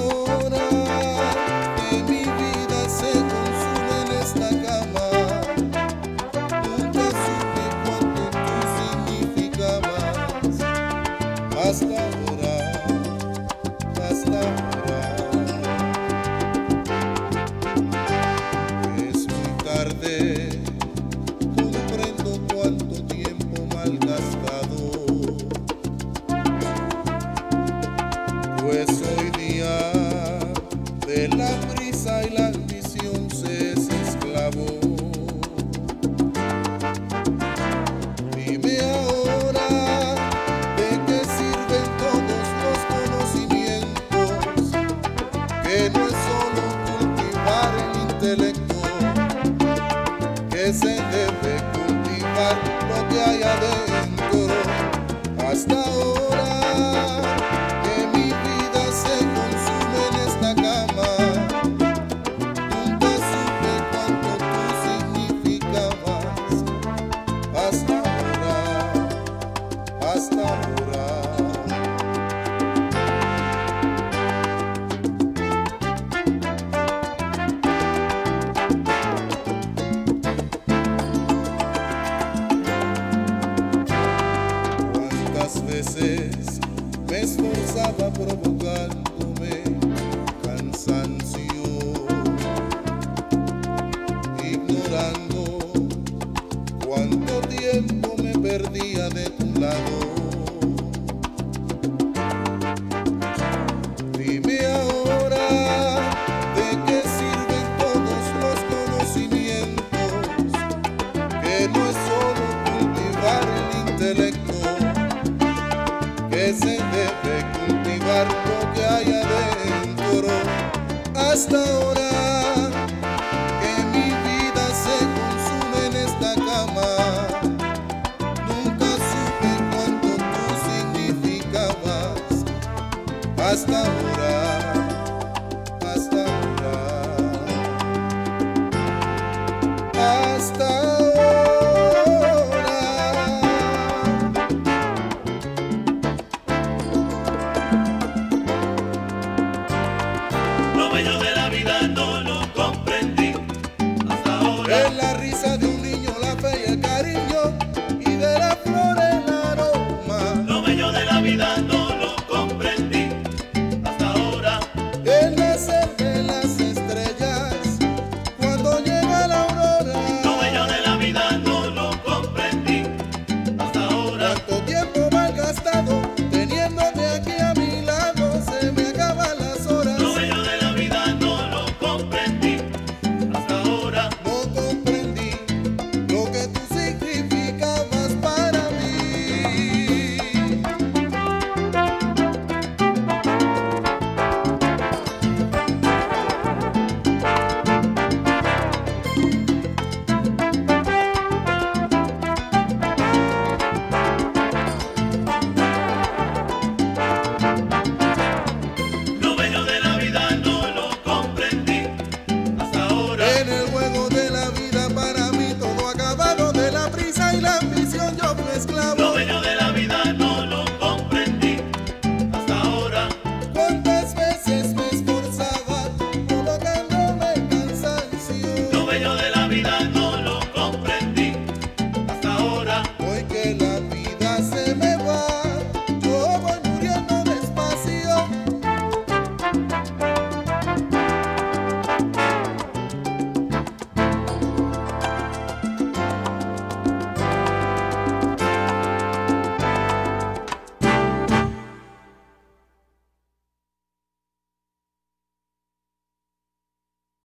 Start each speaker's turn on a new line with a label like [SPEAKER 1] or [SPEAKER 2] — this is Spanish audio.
[SPEAKER 1] ahora que mi vida se consume en esta cama, nunca supe cuánto tú significabas. Hasta ahora, hasta ahora. Es muy tarde, comprendo cuánto tiempo malgastado, pues hoy día de la prisa y la ambición se es esclavo. Dime ahora, ¿de qué sirven todos los conocimientos? Que no es solo cultivar el intelecto, que se debe cultivar lo que hay adentro. Hasta ahora que mi vida se consume en esta cama, nunca supe cuánto tú significabas. Hasta ahora, hasta ahora. Cuántas veces me esforzaba provocándome cansancio, ignorando cuánto tiempo me perdía de tu lado. Dime ahora, ¿de qué sirven todos los conocimientos? Que no es solo cultivar el intelecto, que se debe cultivar lo que hay adentro. Hasta ahora que mi vida se consume en esta cama, nunca supe cuánto tú significabas. Hasta ahora, hasta ahora, hasta ahora.
[SPEAKER 2] Lo bello de la vida no lo comprendí hasta ahora.
[SPEAKER 1] Es la risa de un niño, la fe y el cariño, y de la flor el aroma.
[SPEAKER 2] Lo bello de la vida no lo comprendí hasta ahora.
[SPEAKER 1] El nacer de la